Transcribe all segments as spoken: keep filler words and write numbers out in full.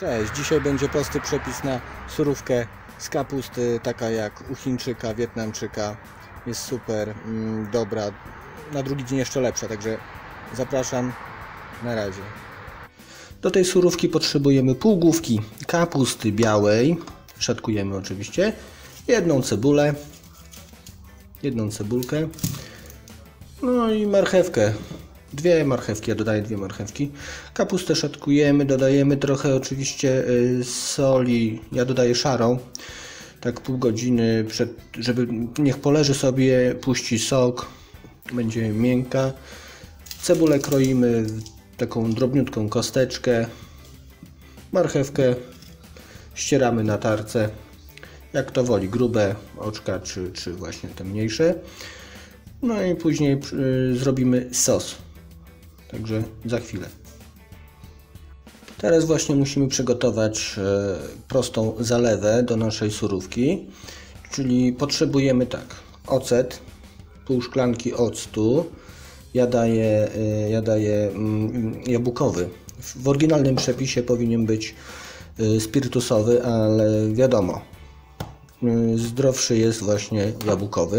Cześć, dzisiaj będzie prosty przepis na surówkę z kapusty, taka jak u Chińczyka, Wietnamczyka. Jest super, mm, dobra, na drugi dzień jeszcze lepsza, także zapraszam, na razie. Do tej surówki potrzebujemy pół główki kapusty białej, szatkujemy oczywiście, jedną cebulę, jedną cebulkę, no i marchewkę. Dwie marchewki, ja dodaję dwie marchewki. Kapustę szatkujemy, dodajemy trochę oczywiście soli, ja dodaję szarą. Tak pół godziny, przed, żeby niech poleży sobie, puści sok, będzie miękka. Cebulę kroimy w taką drobniutką kosteczkę. Marchewkę ścieramy na tarce, jak to woli, grube oczka czy, czy właśnie te mniejsze. No i później y, zrobimy sos. Także za chwilę. Teraz właśnie musimy przygotować e, prostą zalewę do naszej surówki. Czyli potrzebujemy tak, ocet, pół szklanki octu. Ja daję, e, ja daję mm, jabłkowy. W oryginalnym przepisie powinien być e, spirytusowy, ale wiadomo, e, zdrowszy jest właśnie jabłkowy.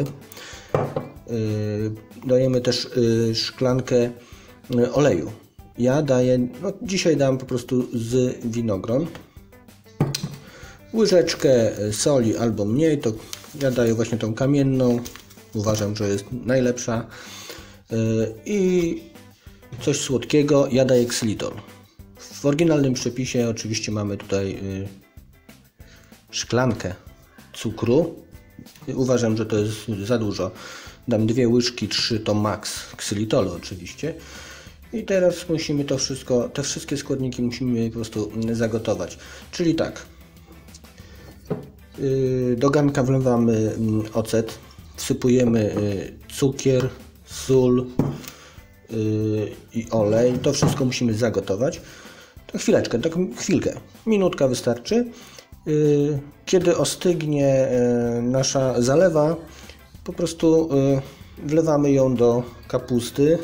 E, dajemy też e, szklankę oleju. Ja daję, no dzisiaj dam po prostu z winogron. Łyżeczkę soli albo mniej, to ja daję właśnie tą kamienną. Uważam, że jest najlepsza. I coś słodkiego, ja daję ksylitol. W oryginalnym przepisie oczywiście mamy tutaj szklankę cukru. Uważam, że to jest za dużo. Dam dwie łyżki, trzy to max ksylitolu oczywiście. I teraz musimy to wszystko, te wszystkie składniki musimy po prostu zagotować. Czyli tak, do garnka wlewamy ocet, wsypujemy cukier, sól i olej. To wszystko musimy zagotować. To chwileczkę, tak chwilkę, minutka wystarczy. Kiedy ostygnie nasza zalewa, po prostu wlewamy ją do kapusty.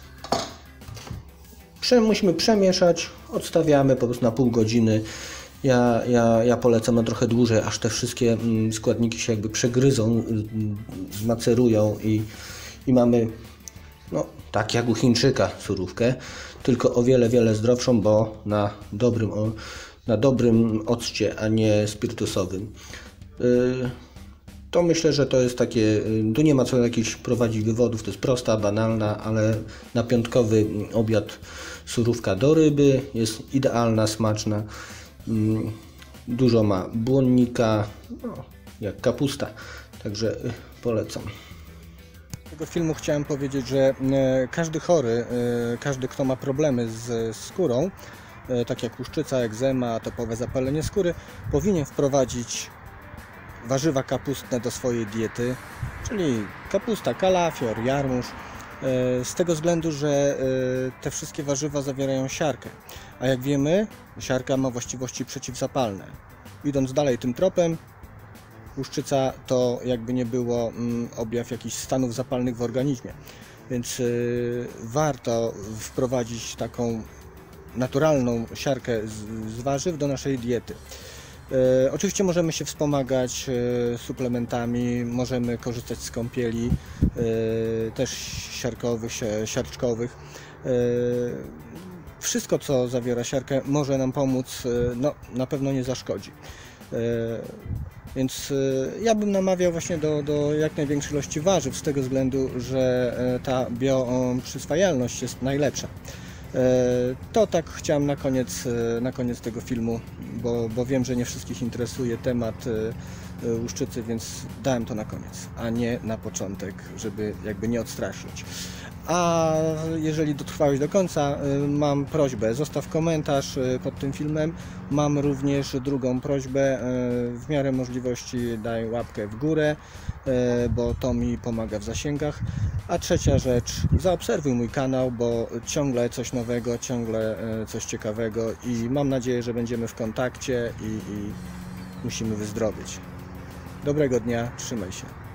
Musimy przemieszać, odstawiamy po prostu na pół godziny. Ja, ja, ja polecam na trochę dłużej, aż te wszystkie składniki się jakby przegryzą, zmacerują i, i mamy, no tak jak u Chińczyka surówkę, tylko o wiele, wiele zdrowszą, bo na dobrym, na dobrym occie, a nie spirytusowym. Yy, To myślę, że to jest takie, tu nie ma co jakichś prowadzić wywodów, to jest prosta, banalna, ale na piątkowy obiad surówka do ryby jest idealna, smaczna. Dużo ma błonnika, no, jak kapusta, także polecam. Z tego filmu chciałem powiedzieć, że każdy chory, każdy kto ma problemy z skórą, tak jak łuszczyca, egzema, atopowe zapalenie skóry, powinien wprowadzić warzywa kapustne do swojej diety, czyli kapusta, kalafior, jarmuż, z tego względu, że te wszystkie warzywa zawierają siarkę, a jak wiemy, siarka ma właściwości przeciwzapalne. Idąc dalej tym tropem, łuszczyca to jakby nie było objaw jakichś stanów zapalnych w organizmie, więc warto wprowadzić taką naturalną siarkę z warzyw do naszej diety. E, oczywiście możemy się wspomagać e, suplementami, możemy korzystać z kąpieli, e, też siarkowych, siarczkowych. E, wszystko, co zawiera siarkę, może nam pomóc, e, no, na pewno nie zaszkodzi. E, więc e, ja bym namawiał właśnie do, do jak największej ilości warzyw, z tego względu, że e, ta bioprzyswajalność jest najlepsza. To tak chciałem na koniec, na koniec tego filmu, bo, bo wiem, że nie wszystkich interesuje temat łuszczycy, więc dałem to na koniec, a nie na początek, żeby jakby nie odstraszyć. A jeżeli dotrwałeś do końca, mam prośbę, zostaw komentarz pod tym filmem. Mam również drugą prośbę, w miarę możliwości daj łapkę w górę, bo to mi pomaga w zasięgach. A trzecia rzecz, zaobserwuj mój kanał, bo ciągle coś nowego, ciągle coś ciekawego i mam nadzieję, że będziemy w kontakcie i, i musimy wyzdrowieć. Dobrego dnia, trzymaj się.